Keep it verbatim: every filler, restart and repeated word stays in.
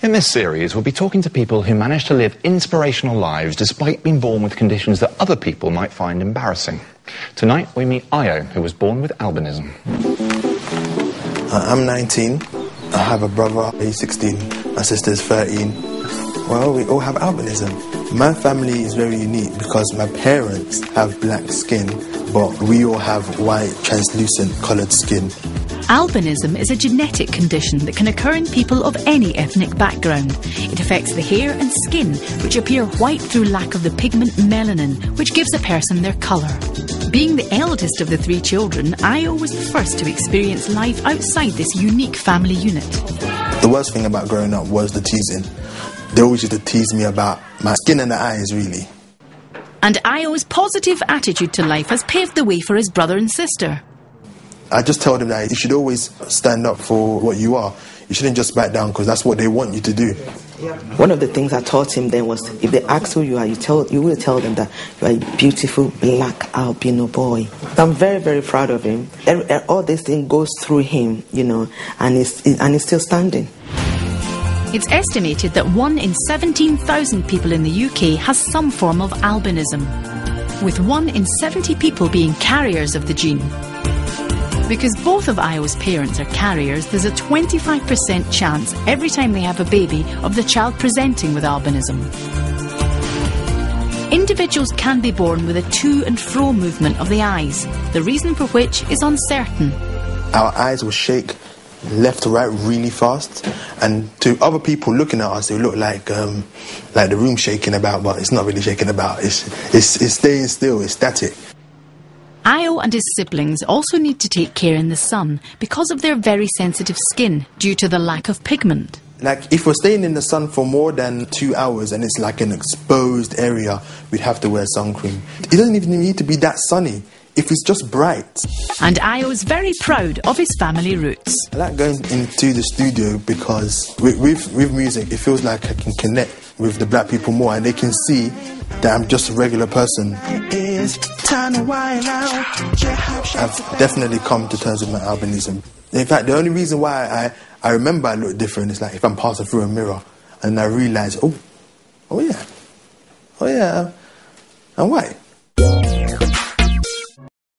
In this series, we'll be talking to people who manage to live inspirational lives despite being born with conditions that other people might find embarrassing. Tonight, we meet Io, who was born with albinism. Uh, I'm nineteen. I have a brother, he's sixteen. My sister's thirteen. Well, we all have albinism. My family is very unique because my parents have black skin, but we all have white, translucent coloured skin. Albinism is a genetic condition that can occur in people of any ethnic background. It affects the hair and skin, which appear white through lack of the pigment melanin, which gives a person their colour. Being the eldest of the three children, Io was the first to experience life outside this unique family unit. The worst thing about growing up was the teasing. They always used to tease me about my skin and the eyes, really. And Io's positive attitude to life has paved the way for his brother and sister. I just tell them that you should always stand up for what you are. You shouldn't just back down because that's what they want you to do. One of the things I taught him then was, if they ask who you are, you tell you will tell them that you are a beautiful black albino boy. I'm very, very proud of him. And all this thing goes through him, you know, and he's, and he's still standing. It's estimated that one in seventeen thousand people in the U K has some form of albinism, with one in seventy people being carriers of the gene. Because both of Io's parents are carriers, there's a twenty-five percent chance every time they have a baby of the child presenting with albinism. Individuals can be born with a to and fro movement of the eyes, the reason for which is uncertain. Our eyes will shake left to right really fast, and to other people looking at us, it look like um, like the room shaking about, but it's not really shaking about. It's, it's, it's staying still, it's static. Io and his siblings also need to take care in the sun because of their very sensitive skin due to the lack of pigment. Like, if we're staying in the sun for more than two hours and it's like an exposed area, we'd have to wear sun cream. It doesn't even need to be that sunny. If it's just bright. And Io's very proud of his family roots. I like going into the studio because with, with, with music, it feels like I can connect with the black people more and they can see that I'm just a regular person. I've definitely come to terms with my albinism. In fact, the only reason why I, I remember I look different is like if I'm passing through a mirror and I realise, oh, oh yeah, oh yeah, I'm white.